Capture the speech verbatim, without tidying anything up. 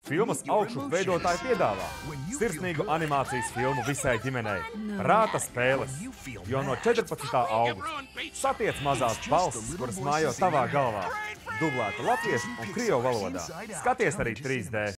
Filmas augšup veidotāji piedāvā sirsnīgu animācijas filmu visai ģimenei Prāta spēles, jo no četrpadsmitā augusta satiec mazās balsis, kuras mājo tavā galvā, dublētu latviešu un krievu valodā. Skaties arī trīs D!